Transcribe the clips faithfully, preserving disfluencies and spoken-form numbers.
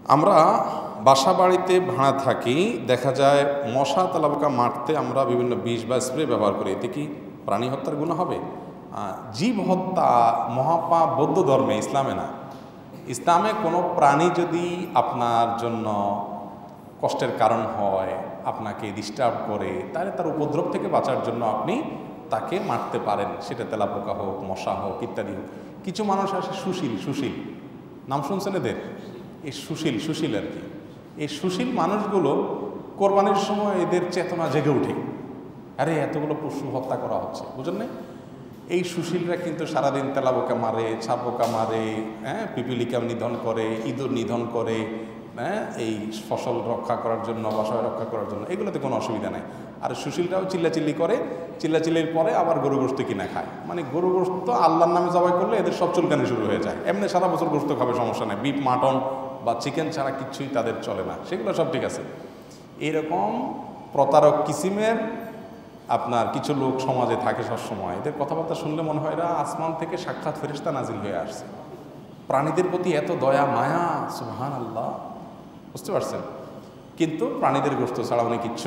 আমরা বাসা বাড়িতে ভাড়া থাকি, দেখা যায় মশা তেলাপোকা মারতে আমরা বিভিন্ন বিষ বা স্প্রে ব্যবহার করি। এতে কি প্রাণী হত্যার গুনাহ হবে? জীব হত্যা মহাপাপ বৌদ্ধ ধর্মে, ইসলামে না। ইসলামে কোনো প্রাণী যদি আপনার জন্য কষ্টের কারণ হয়, আপনাকে ডিস্টার্ব করে, তাহলে তার উপদ্রব থেকে বাঁচার জন্য আপনি তাকে মারতে পারেন, সেটা তেলাপোকা হোক, মশা হোক, ইত্যাদি হোক। কিছু মানুষ আসে সুশীল, সুশীল নাম শুনছেন এদের? এই সুশীল সুশীল আর কি, এই সুশীল মানুষগুলো কোরবানির সময় এদের চেতনা জেগে উঠে, আরে এতগুলো পশু হত্যা করা হচ্ছে, বুঝলেন না? এই সুশীলরা কিন্তু সারাদিন তেলাপোকা মারে, ছাপোকা মারে, হ্যাঁ, পিপিলিকা নিধন করে, ইঁদুর নিধন করে, হ্যাঁ, এই ফসল রক্ষা করার জন্য, বাসা রক্ষা করার জন্য। এগুলোতে কোনো অসুবিধা নেই। আর সুশীলরাও চিল্লাচিল্লি করে, চিল্লাচিল্লির পরে আবার গরু গোস্ত কিনা খায়। মানে গরু গোস্ত আল্লাহর নামে জবাই করলে এদের সব চুলকানি শুরু হয়ে যায়। এমনি সারা বছর গোস্ত খাবে, সমস্যা নেই। বিফ, মাটন বা চিকেন ছাড়া কিচ্ছুই তাদের চলে না, সেগুলো সব ঠিক আছে। এরকম প্রতারক কিসিমের আপনার কিছু লোক সমাজে থাকে সবসময়। এদের কথাবার্তা শুনলে মনে হয় এরা আসমান থেকে সাক্ষাৎ ফেরেশতা নাজিল হয়ে আসছে। প্রাণীদের প্রতি এত দয়া মায়া, সুবহানাল্লাহ, বুঝতে পারছেন? কিন্তু প্রাণীদের গোস্ত ছাড়া উনি কিচ্ছু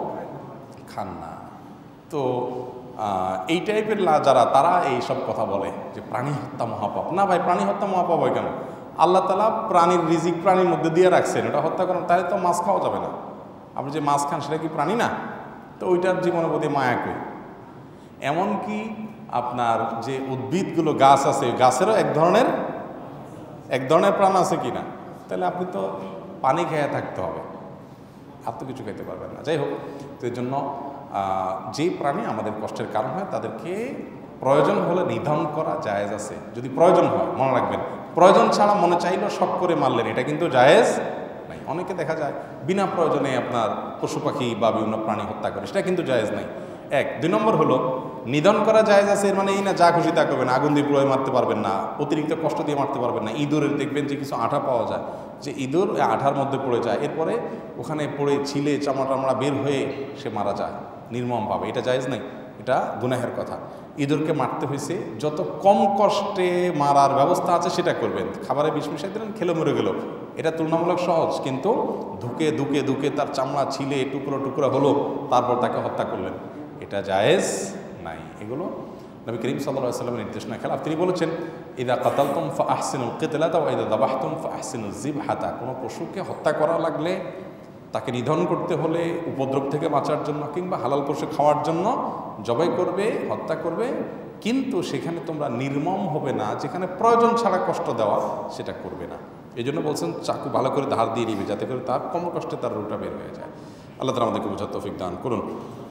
খান না। তো এই টাইপের যারা, তারা এই সব কথা বলে যে প্রাণী হত্যা মহাপাপ। না ভাই, প্রাণী হত্যা মহাপাপ হয় কেন? আল্লাহ তাআলা প্রাণীর রিজিক প্রাণীর মধ্যে দিয়ে রাখছেন, এটা হত্যা করেন, তাহলে তো মাছ খাওয়া যাবে না। আপনি যে মাছ খান সেটা কি প্রাণী না? তো ওইটার জীবনের প্রতি মায়া কই। এমনকি আপনার যে উদ্ভিদগুলো, গাছ আছে, গাছেরও এক ধরনের এক ধরনের প্রাণ আছে কি না? তাহলে আপনি তো পানি খেয়ে থাকতে হবে, আর তো কিছু খেতে পারবেন না। যাই হোক, তো এই জন্য যে প্রাণী আমাদের কষ্টের কারণ হয় তাদেরকে প্রয়োজন হলে নিধন করা জায়েজ আছে, যদি প্রয়োজন হয়। মনে রাখবেন, প্রয়োজন ছাড়া মনে চাইলেও শখ করে মারলেন, এটা কিন্তু জায়েজ নাই। অনেকে দেখা যায় বিনা প্রয়োজনে আপনার পশু পাখি বা বিভিন্ন প্রাণী হত্যা করে, সেটা কিন্তু জায়েজ নাই। এক দুই নম্বর হলো নিধন করা জায়েজ আছে, এর মানে এই না যা খুশি তা করবেন, আগুন দিয়ে পুড়ে মারতে পারবেন না, অতিরিক্ত কষ্ট দিয়ে মারতে পারবেন না। ইঁদুরের দেখবেন যে কিছু আঠা পাওয়া যায়, যে ইঁদুর আঠার মধ্যে পড়ে যায়, এরপরে ওখানে পড়ে ছিলে চামড়া টামড়া বের হয়ে সে মারা যায় নির্মমভাবে, এটা জায়েজ নাই, এটা গুনাহের কথা। ইঁদুরকে মারতে হয়েছে, যত কম কষ্টে মারার ব্যবস্থা আছে সেটা করবেন। খাবারে বিষ মিশাই দিলেন, খেলে মরে গেল, এটা তুলনামূলক সহজ। কিন্তু ধুকে ধুকে ধুকে তার চামড়া ছিলে টুকরো টুকরো হলো, তারপর তাকে হত্যা করলেন, এটা জায়েজ নাই। এগুলো নবী করিম সাল্লাল্লাহু আলাইহি ওয়াসাল্লামের নির্দেশনা খেলাফ। তিনি বলেছেন, ইদা কাতালতুম ফাআহসিনুল কিতলাতা ওয়া ইদা যাবাহতুম ফাআহসিনুজ যিবহাতা। কোনো পশুকে হত্যা করা লাগলে, তাকে নিধন করতে হলে, উপদ্রব থেকে বাঁচার জন্য কিংবা হালাল পশু খাওয়ার জন্য জবাই করবে, হত্যা করবে, কিন্তু সেখানে তোমরা নির্মম হবে না, যেখানে প্রয়োজন ছাড়া কষ্ট দেওয়া সেটা করবে না। এই জন্য বলছেন চাকু ভালো করে ধার দিয়ে নিবে, যাতে করে তার কম কষ্টে তার রুটা বের হয়ে যায়। আল্লাহ তাআলা আমাদেরকে বোঝার তৌফিক দান করুন।